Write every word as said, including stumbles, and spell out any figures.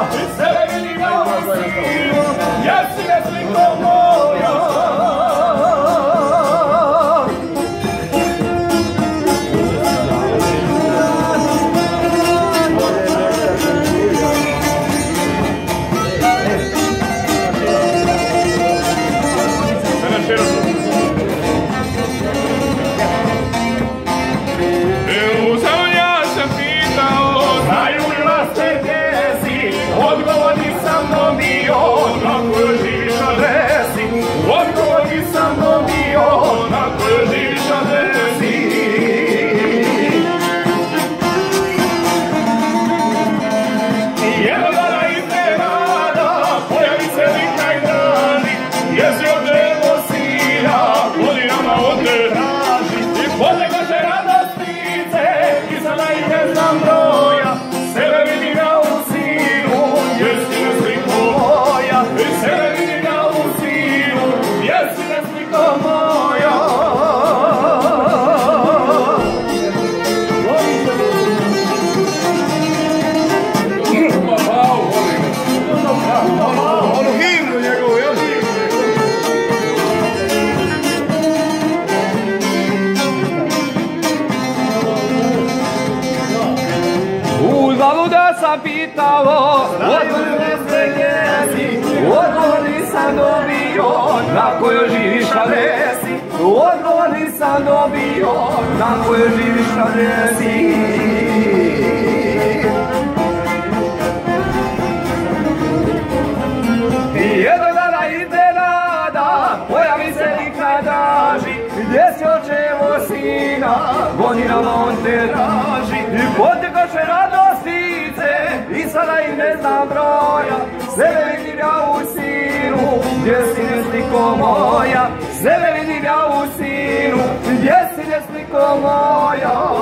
sebe vidim ja u sinu, jesi ne sliko moja. Pitao, odgovor se jesi, odgovor nisam dobio, na kojoj živiš kad jesi, odgovor nisam dobio, na kojoj živiš kad jesi. Jednog dana iznenada, pojavi se nikad draži, gdje si očevo sina, godinama on te traži, i potekoše radostice, i sada im ne znam broja, sebe vidim ja u sinu, gdje si ne sliko moja, sebe vidim ja u sinu, gdje si ne sliko moja.